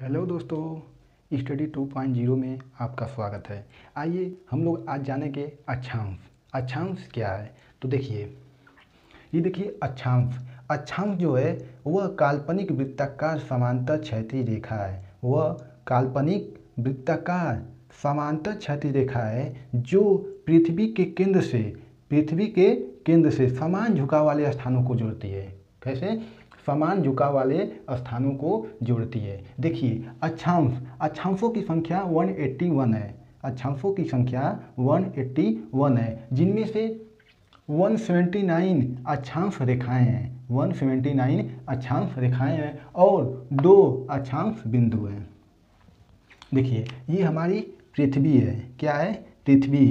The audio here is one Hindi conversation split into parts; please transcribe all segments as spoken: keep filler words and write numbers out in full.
हेलो दोस्तों, स्टडी टू पॉइंट ज़ीरो में आपका स्वागत है। आइए हम लोग आज जानेंगे अक्षांश। अक्षांश क्या है? तो देखिए, ये देखिए अक्षांश। अक्षांश जो है वह काल्पनिक वृत्ताकार समांतर क्षैतिज रेखा है। वह काल्पनिक वृत्ताकार समांतर क्षैतिज रेखा है जो पृथ्वी के केंद्र से पृथ्वी के केंद्र से समान झुकाव वाले स्थानों को जोड़ती है। कैसे? समान झुकाव वाले स्थानों को जोड़ती है। देखिए अक्षांश अक्षांशों की संख्या एक सौ इक्यासी है। अक्षांशों की संख्या एक सौ इक्यासी है, जिनमें से एक सौ उन्यासी अक्षांश रेखाएं हैं। एक सौ उन्यासी अक्षांश रेखाएं हैं और दो अक्षांश बिंदु हैं। देखिए ये हमारी पृथ्वी है। क्या है? पृथ्वी।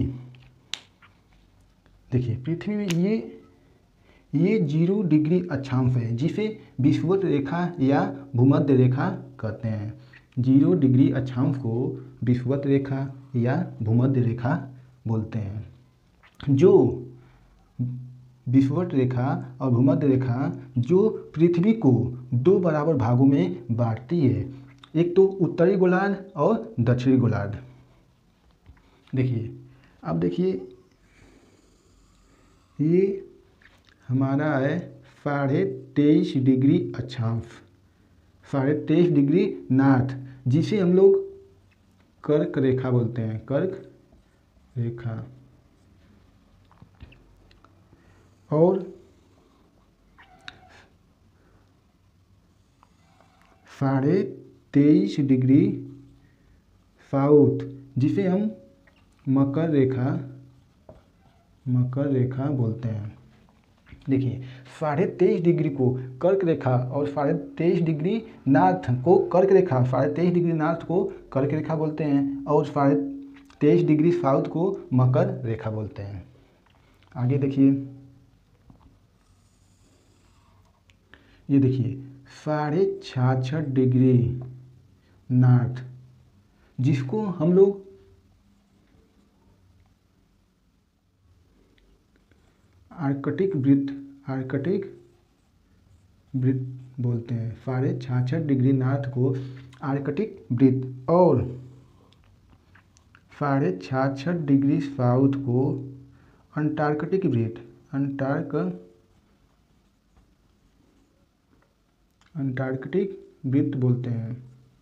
देखिए पृथ्वी में ये ये जीरो डिग्री अक्षांश है, जिसे विषुवत रेखा या भूमध्य रेखा कहते हैं। जीरो डिग्री अक्षांश को विषुवत रेखा या भूमध्य रेखा बोलते हैं। जो विषुवत रेखा और भूमध्य रेखा जो पृथ्वी को दो बराबर भागों में बांटती है, एक तो उत्तरी गोलार्ध और दक्षिणी गोलार्ध। देखिए अब देखिए ये हमारा है साढ़े तेईस डिग्री अक्षांश, साढ़े तेईस डिग्री नॉर्थ, जिसे हम लोग कर्क रेखा बोलते हैं। कर्क रेखा। और साढ़े तेईस डिग्री साउथ, जिसे हम मकर रेखा मकर रेखा बोलते हैं। देखिए साढ़े तेईस डिग्री को कर्क रेखा और साढ़े तेईस डिग्री नॉर्थ को कर्क रेखा साढ़े तेईस डिग्री नॉर्थ को कर्क रेखा बोलते हैं और साढ़े तेईस डिग्री साउथ को मकर रेखा बोलते हैं। आगे देखिए, ये देखिए साढ़े छियासठ डिग्री नॉर्थ, जिसको हम लोग आर्कटिक वृत्त आर्कटिक वृत्त बोलते हैं। साढ़े छियासठ डिग्री नॉर्थ को आर्कटिक वृत्त और साढ़े छियासठ डिग्री साउथ को अंटार्कटिक वृत्त अंटार्क अंटार्कटिक वृत्त बोलते हैं।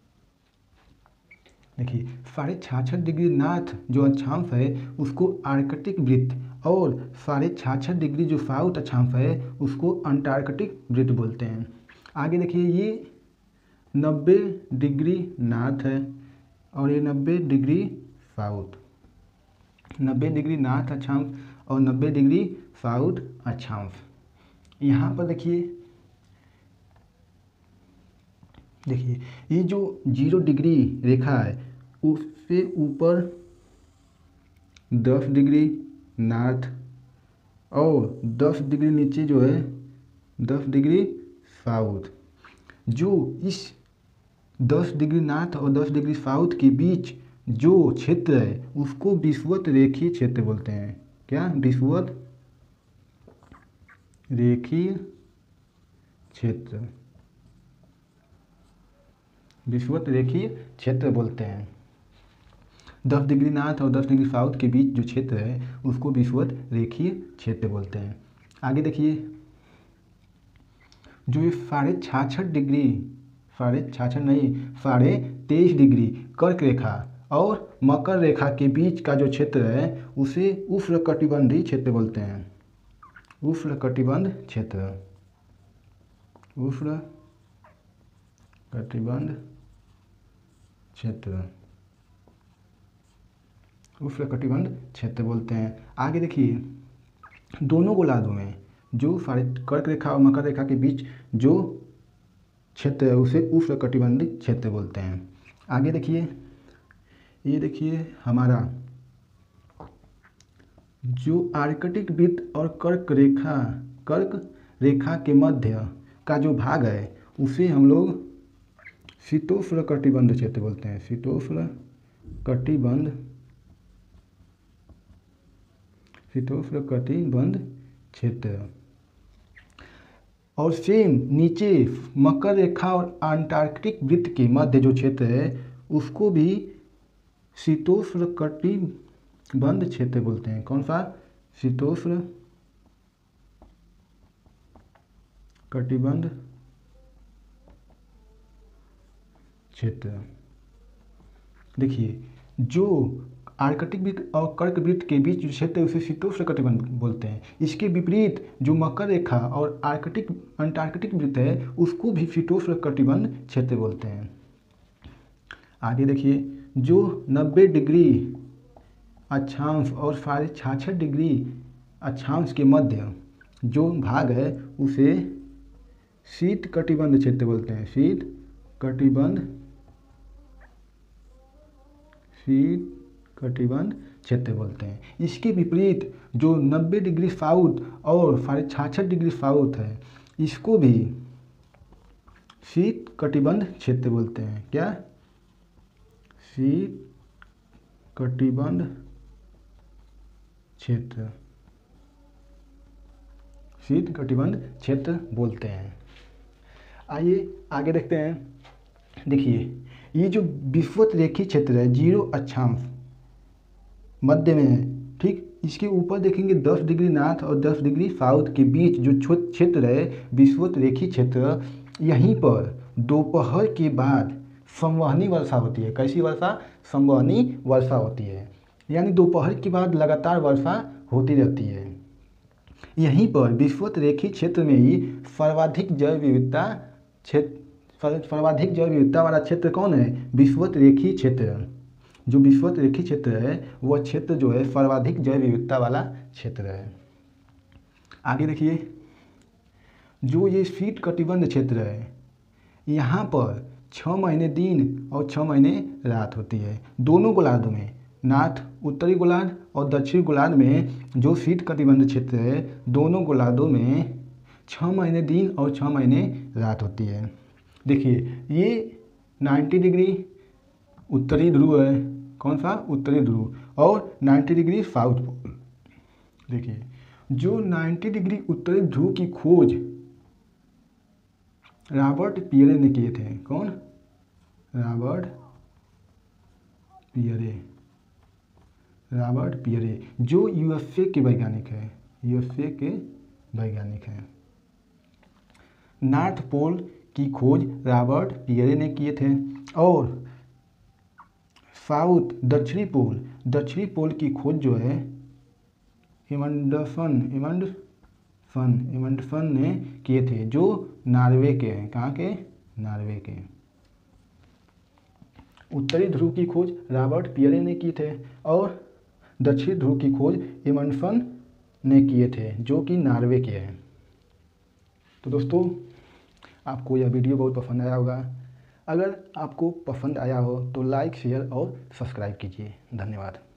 देखिए साढ़े छियासठ डिग्री नॉर्थ जो अक्षांश है उसको आर्कटिक वृत्त और साढ़े छियासठ डिग्री जो साउथ अक्षांश है उसको अंटार्कटिक वृत्त बोलते हैं। आगे देखिए ये नब्बे डिग्री नॉर्थ है और ये नब्बे डिग्री साउथ। नब्बे डिग्री नॉर्थ अक्षांश और नब्बे डिग्री साउथ अक्षांश। यहाँ पर देखिए देखिए ये जो जीरो डिग्री रेखा है उससे ऊपर दस डिग्री नॉर्थ और दस डिग्री नीचे जो है दस डिग्री साउथ। जो इस दस डिग्री नॉर्थ और दस डिग्री साउथ के बीच जो क्षेत्र है उसको विषुवत रेखीय क्षेत्र बोलते हैं। क्या? विषुवत रेखीय क्षेत्र विषुवत रेखीय क्षेत्र बोलते हैं। दस डिग्री नॉर्थ और दस डिग्री साउथ के बीच जो क्षेत्र है उसको विषुवत रेखीय क्षेत्र बोलते हैं। आगे देखिए जो ये साढ़े छियासठ डिग्री साढ़े छियासठ नहीं साढ़े तेईस डिग्री कर्क रेखा और मकर रेखा के बीच का जो क्षेत्र है उसे उष्णकटिबंधीय क्षेत्र बोलते हैं। उष्णकटिबंध क्षेत्र उष्णकटिबंध क्षेत्र उष्णकटिबंध क्षेत्र बोलते हैं। आगे देखिए दोनों गोलार्धों में जो साढ़े कर्क रेखा और मकर रेखा के बीच जो क्षेत्र है उसे उष्णकटिबंधीय क्षेत्र बोलते हैं। आगे देखिए ये देखिए हमारा जो आर्कटिक वृत्त और कर्क रेखा कर्क रेखा के मध्य का जो भाग है उसे हम लोग शीतोष्ण कटिबंध क्षेत्र बोलते हैं। शीतोष्ण कटिबंध शीतोष्ण कटिबंध क्षेत्र। और सेम नीचे मकर रेखा और अंटार्कटिक वृत्त के मध्य जो क्षेत्र है उसको भी शीतोष्ण कटिबंध क्षेत्र बोलते हैं। कौन सा? शीतोष्ण कटिबंध क्षेत्र। देखिए, जो आर्कटिक वृत्त और कर्क वृत्त के बीच जो क्षेत्र है उसे शीतोष्ण कटिबंध बोलते हैं। इसके विपरीत जो मकर रेखा और आर्कटिक अंटार्कटिक वृत्त है उसको भी शीतोष्ण कटिबंध क्षेत्र बोलते हैं। आगे देखिए, जो नब्बे डिग्री अक्षांश और साढ़े छियासठ डिग्री अक्षांश के मध्य जो भाग है उसे शीत कटिबंध क्षेत्र बोलते हैं। शीत कटिबंध शीत कटिबंध क्षेत्र बोलते हैं। इसके विपरीत जो नब्बे डिग्री साउथ और साढ़े छियासठ डिग्री साउथ है इसको भी शीत कटिबंध क्षेत्र बोलते हैं। क्या? शीत कटिबंध क्षेत्र शीत कटिबंध क्षेत्र बोलते हैं। आइए आगे देखते हैं। देखिए, ये जो विषुवत रेखीय क्षेत्र है जीरो अक्षांश मध्य में है, ठीक। इसके ऊपर देखेंगे दस डिग्री नॉर्थ और दस डिग्री साउथ के बीच जो क्षेत्र है विषुवत रेखीय क्षेत्र, यहीं पर दोपहर के बाद संवहनी वर्षा होती है। कैसी वर्षा? संवहनी वर्षा होती है, यानी दोपहर के बाद लगातार वर्षा होती रहती है। यहीं पर विषुवत रेखीय क्षेत्र में ही सर्वाधिक जैव विविधता क्षेत्र सर्वाधिक जैव विविधता वाला क्षेत्र कौन है? विषुवत रेखीय क्षेत्र। जो विषुवत रेखीय क्षेत्र है वह क्षेत्र जो है सर्वाधिक जैव विविधता वाला क्षेत्र है। आगे देखिए, जो ये शीत कटिबंध क्षेत्र है यहाँ पर छः महीने दिन और छः महीने रात होती है। दोनों गोलार्ध में, नॉर्थ उत्तरी गोलार्ध और दक्षिणी गोलार्ध में जो शीत कटिबंध क्षेत्र है दोनों गोलार्धों में छः महीने दिन और छः महीने रात होती है। देखिए, ये नब्बे डिग्री उत्तरी ध्रुव है। कौन सा? उत्तरी ध्रुव। और नब्बे डिग्री साउथ पोल। देखिए, जो नब्बे डिग्री उत्तरी ध्रुव की खोज रॉबर्ट पियरे ने किए थे। कौन? रॉबर्ट पियरे रॉबर्ट पियरे जो यूएसए के वैज्ञानिक है यूएसए के वैज्ञानिक हैं। नॉर्थ पोल की खोज रॉबर्ट पियरे ने किए थे और साउथ दक्षिणी पोल दक्षिणी पोल की खोज जो है एमंडसन एमंडसन एमंडसन ने किए थे, जो नॉर्वे के हैं। कहाँ के? नॉर्वे के। उत्तरी ध्रुव की खोज रॉबर्ट पियरे ने की थे और दक्षिणी ध्रुव की खोज एमंडसन ने किए थे, जो कि नॉर्वे के हैं। तो दोस्तों, आपको यह वीडियो बहुत पसंद आया होगा। अगर आपको पसंद आया हो तो लाइक, शेयर और सब्सक्राइब कीजिए। धन्यवाद।